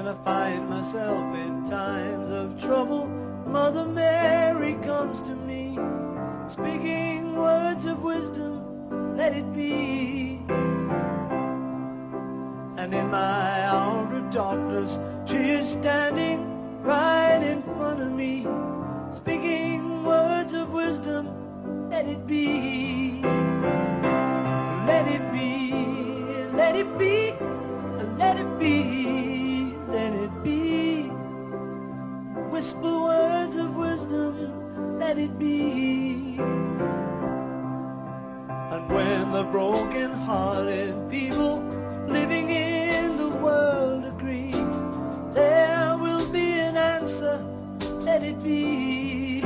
I find myself in times of trouble, Mother Mary comes to me, speaking words of wisdom, let it be. And in my hour of darkness, she is standing right in front of me, speaking words of wisdom, let it be. Let it be, let it be, let it be, let it be. Whisper words of wisdom, let it be. And when the broken-hearted people living in the world agree, there will be an answer, let it be.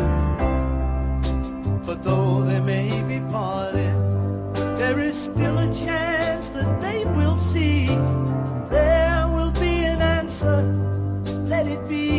But though they may be parted, there is still a chance that they will see. There will be an answer, let it be.